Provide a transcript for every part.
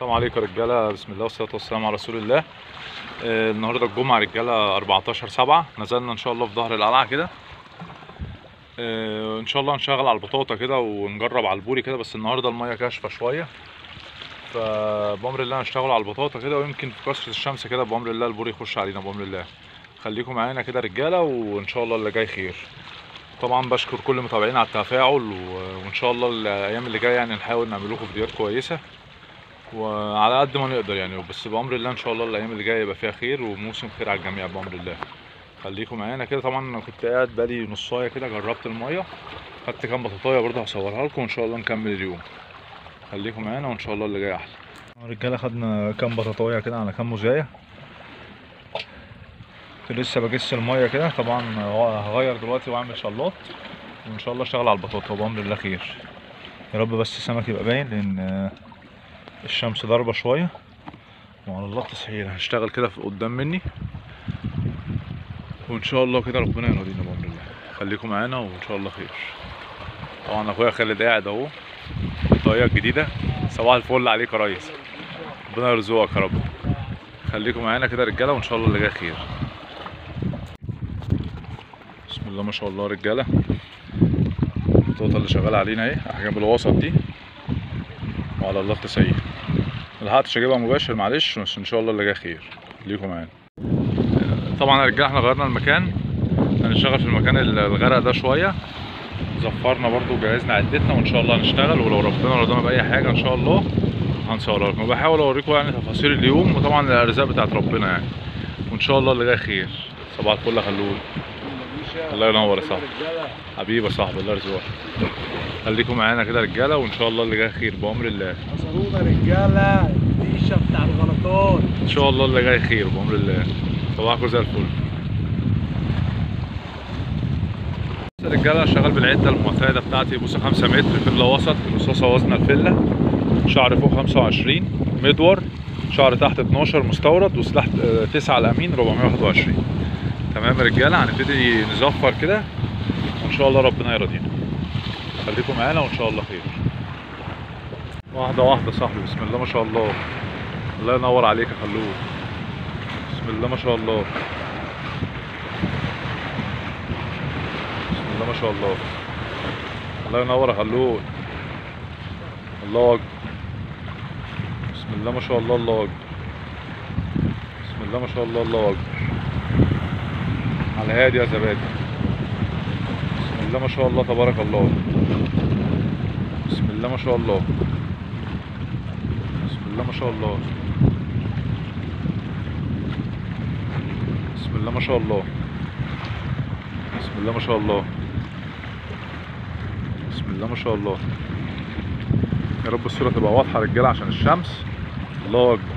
السلام عليكم يا رجاله، بسم الله والصلاه والسلام على رسول الله. النهارده الجمعه رجاله 14/7 نزلنا ان شاء الله في ظهر القلعه كده. ان شاء الله هنشغل على البطاطا كده ونجرب على البوري كده، بس النهارده الميه كاشفه شويه، فبامر الله هنشتغل على البطاطا كده، ويمكن في كسرة الشمس كده بامر الله البوري يخش علينا بامر الله. خليكم معانا كده رجاله، وان شاء الله اللي جاي خير. طبعا بشكر كل متابعينا على التفاعل، وان شاء الله الايام اللي جايه يعني نحاول نعمل لكم فيديوهات كويسه وعلى قد ما نقدر يعني، بس بأمر الله ان شاء الله الايام اللي جايه يبقى فيها خير وموسم خير على الجميع بأمر الله. خليكم معانا كده. طبعا انا كنت قاعد بقالي نصايه كده، جربت الميه، خدت كام بطاطايه برضه هصورها لكم، وان شاء الله نكمل اليوم. خليكم معانا وان شاء الله اللي جاي احلى. رجاله خدنا كام بطاطايه كده على كام مزايه، كنت لسه بجس الميه كده. طبعا هغير دلوقتي واعمل شلاط، وان شاء الله اشتغل على البطاطا بأمر الله خير يا رب. بس السمك يبقى باين لان الشمس ضاربه شويه، وعلى الله تسهيل. هنشتغل كده في قدام مني، وان شاء الله كده ربنا يرضينا بامر الله. خليكم معانا وان شاء الله خير. طبعا اخويا خالد قاعد اهو الطريقه الجديده. صباح الفل عليك يا ريس، ربنا يرزقك يا رب. خليكم معانا كده رجاله، وان شاء الله اللي جاي خير. بسم الله ما شاء الله رجاله. البطاطا اللي شغاله علينا اهي، احجام الوسط دي، وعلى الله تسهيل. ملحقتش اجيبها مباشر معلش، بس ان شاء الله اللي جاي خير. خليكم معانا. طبعا يا رجاله احنا غيرنا المكان، هنشتغل في المكان الغرق ده شويه. زفرنا برضو وجهزنا عدتنا، وان شاء الله هنشتغل، ولو ربنا رضانا باي حاجه ان شاء الله هنصورها لكم. بحاول اوريكم يعني تفاصيل اليوم، وطبعا الارزاق بتاعت ربنا يعني، وان شاء الله اللي جاي خير. صباح الفل يا خلود، الله ينور يا صاحبي، حبيبي يا صاحبي، الله يرزقك. خليكم معانا كده رجاله، وان شاء الله اللي جاي خير بامر الله. اصرونا رجاله، الفيشه بتاع الغلطات ان شاء الله اللي جاي خير بامر الله. صباحكم زي الفل رجاله. شغال بالعده المعتاده بتاعتي، بوصه 5 متر، فله وسط، رصاصه وزن الفله، شعر فوق 25، مدور، شعر تحت 12 مستورد، وسلاح 9 الامين 421. تمام يا رجاله. هنبتدي نزفر كده، وان شاء الله ربنا يرضينا. خليكم معانا وان شاء الله خير. واحده واحده صاحبي، بسم الله ما شاء الله، الله ينور عليك يا خلود، بسم الله ما شاء الله، بسم الله ما شاء الله، الله ينور يا خلود، الله اكبر، بسم الله ما شاء الله، الله اكبر، بسم الله ما شاء الله، الله اكبر، على هادي يا زبادي، بسم الله ما شاء الله، تبارك الله، بسم الله ما شاء الله، بسم الله ما شاء الله، بسم الله ما شاء الله، بسم الله ما شاء الله، بسم الله ما شاء الله. يا رب الصورة تبقى واضحة يا رجالة عشان الشمس. الله أكبر،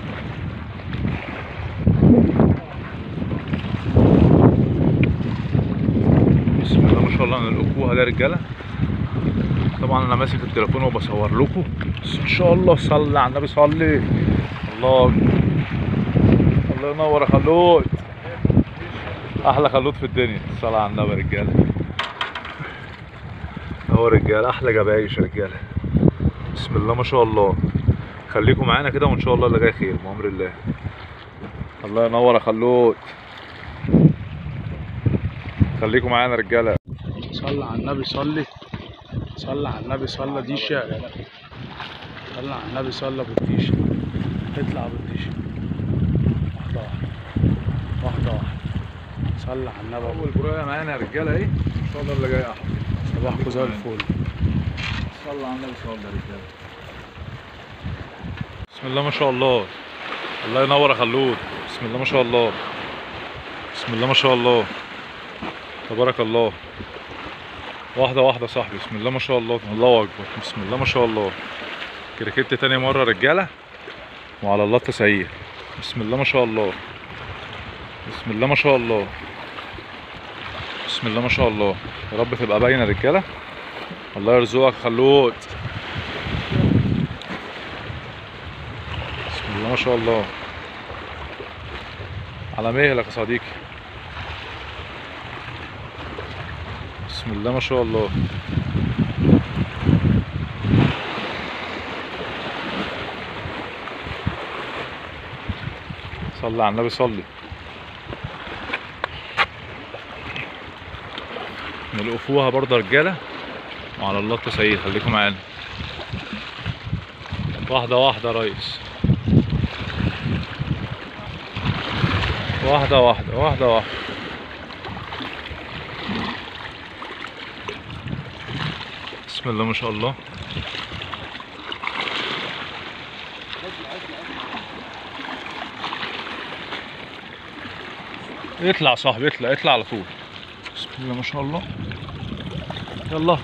بسم الله ما شاء الله. نلقوها ده يا رجالة. طبعا أنا ماسك التليفون وبصور لكم، بس إن شاء الله صلي على النبي، صلي. الله أكبر، الله ينور يا خلود، أحلى خلود في الدنيا. الصلاة على النبي يا رجالة. أهو رجالة أحلى جبايش يا رجالة، بسم الله ما شاء الله. خليكم معانا كده، وان شاء الله اللي جاي خير بامر الله. الله ينور يا خلود. خليكم معانا رجاله. صلى على النبي، صلي صلى على النبي، صلى ديشه، صلى على النبي، صلى بالديشه، اطلع بالديشه واحده واحده واحده واحده. صلى على النبي. اول برايه معانا يا رجاله اهي، ان شاء الله اللي جاي احلى. صباحكم زي الفل. صلى على النبي، صلى يا رجاله. بسم الله ما شاء الله، الله ينور يا خلود، بسم الله ما شاء الله، بسم الله ما شاء الله، تبارك الله. واحده واحده صاحبي، بسم الله ما شاء الله، الله اكبر، بسم الله ما شاء الله. كركبت تاني مره رجاله، وعلى الله تسهيل. بسم الله ما شاء الله، بسم الله ما شاء الله، بسم الله ما شاء الله. يا رب تبقى باينه رجاله. الله يرزقك خلود، بسم الله ما شاء الله. على مهلك يا صديقي، بسم الله ما شاء الله. صلي على النبي صلي. نلقفوها برضه يا رجاله وعلى الله التسعيد. خليكم معانا واحده واحده يا ريس، واحده واحده واحده واحده. بسم الله ما شاء الله. اطلع يا صاحبي، اطلع اطلع على طول. بسم الله ما شاء الله. يلا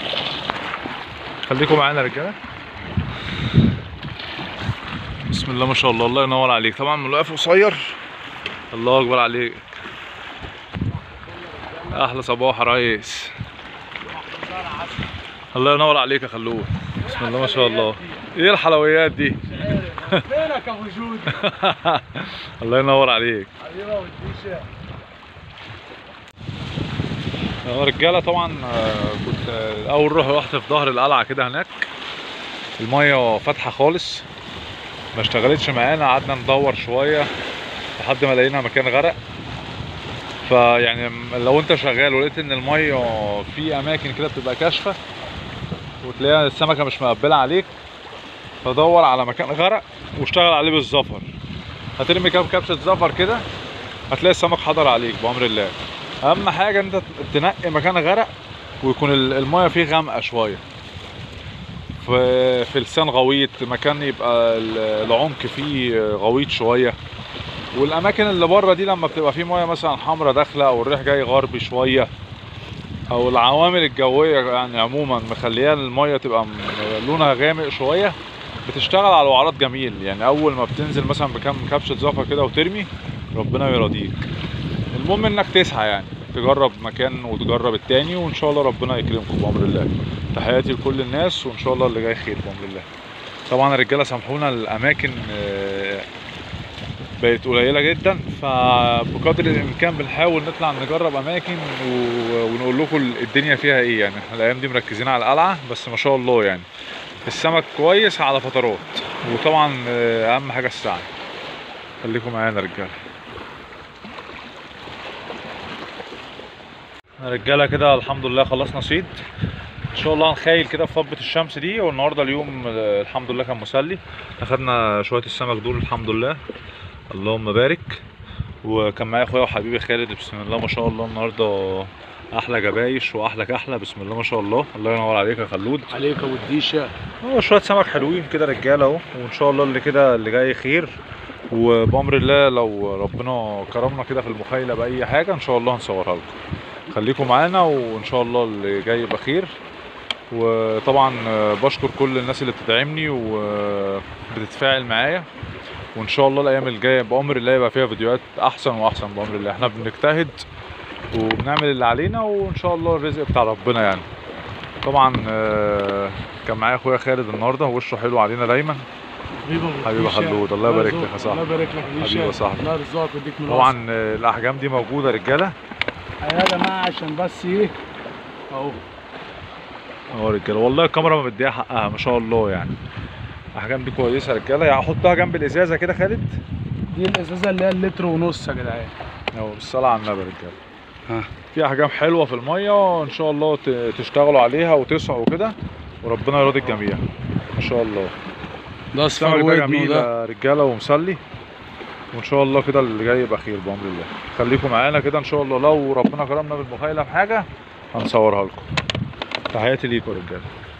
خليكم معانا يا رجاله. بسم الله ما شاء الله. الله ينور عليك. طبعا من الوقف قصير. الله اكبر عليك. احلى صباح يا ريس. الله ينور عليك يا خلوه. بسم الله ما شاء الله. ايه الحلويات دي؟ فينك يا ابو جود؟ الله ينور عليك. حبيبه والديشه. يا رجاله طبعا كنت اول رحت في ظهر القلعه كده هناك، الميه فاتحه خالص ما اشتغلتش معانا. قعدنا ندور شويه لحد ما لقينا مكان غرق. فيعني لو انت شغال ولقيت ان الميه في اماكن كده بتبقى كاشفه وتلاقيها السمكه مش مقبله عليك، فدور على مكان غرق واشتغل عليه بالزفر. هترمي كام كبشه زفر كده هتلاقي السمك حضر عليك بامر الله. اهم حاجه ان انت تنقي مكان غرق ويكون الميه فيه غامقه شويه، في لسان غويط، مكان يبقى العمق فيه غويط شويه. والاماكن اللي بره دي لما بتبقى فيه ميه مثلا حمرا داخله او الريح جاي غربي شويه او العوامل الجويه يعني عموما مخليها الميه تبقى لونها غامق شويه، بتشتغل على الوعرات جميل. يعني اول ما بتنزل مثلا بكام كبشه زفر كده وترمي ربنا يرضيك. المهم انك تسعى يعني تجرب مكان وتجرب التاني وان شاء الله ربنا يكرمكم بامر الله. تحياتي لكل الناس وان شاء الله اللي جاي خير بامر الله. طبعا الرجاله سامحونا الاماكن بقت قليله جدا، فبقدر الامكان بنحاول نطلع نجرب اماكن ونقول لكم الدنيا فيها ايه. يعني احنا الايام دي مركزين على القلعه بس ما شاء الله يعني السمك كويس على فترات، وطبعا اهم حاجه السعي. خليكم معانا يا رجاله. رجاله كده الحمد لله خلصنا صيد. ان شاء الله هنخيل كده في طبة الشمس دي. والنهارده اليوم الحمد لله كان مسلي، اخدنا شويه السمك دول الحمد لله اللهم بارك. وكان معايا اخويا وحبيبي خالد بسم الله ما شاء الله النهارده احلى جبايش واحلى كحله بسم الله ما شاء الله. الله ينور عليك يا خلود. عليك يا ابو الديشه. شويه سمك حلوين كده رجاله اهو، وان شاء الله اللي كده اللي جاي خير. وبامر الله لو ربنا كرمنا كده في المخيله باي حاجه ان شاء الله هنصورها لكم. خليكم معانا وان شاء الله اللي جاي يبقى خير. وطبعا بشكر كل الناس اللي بتدعمني وبتتفاعل معايا، وان شاء الله الايام الجايه بامر الله يبقى فيها فيديوهات احسن واحسن بامر الله. احنا بنجتهد وبنعمل اللي علينا وان شاء الله الرزق بتاع ربنا يعني. طبعا كان معايا اخويا خالد النهارده وشه حلو علينا دايما. حبيبي خلود الله يبارك لك يا صاحبي. الله يبارك لك يا حبيبي يا صاحبي. الله يرزقك ويديك من طبعا الاحجام دي موجوده رجاله يا جماعه عشان بس ايه اهو رجاله. والله الكاميرا ما مديها حقها ما شاء الله يعني. الاحجام دي كويسه رجاله. يعني احطها جنب الازازه كده خالد. دي الازازه اللي هي اللتر ونص يا جدعان اهو بالصلاه على النبي رجاله. ها في احجام حلوه في الميه ان شاء الله تشتغلوا عليها وتسعوا كده وربنا يرضي الجميع ان شاء الله. ده السمك ده جميل يا رجاله ومسلي، وان شاء الله كده اللي جاي يبقى خير بامر الله. خليكم معانا كده ان شاء الله لو ربنا كرمنا بالمخيله بحاجه هنصورها لكم. تحياتي ليكم يا رجاله.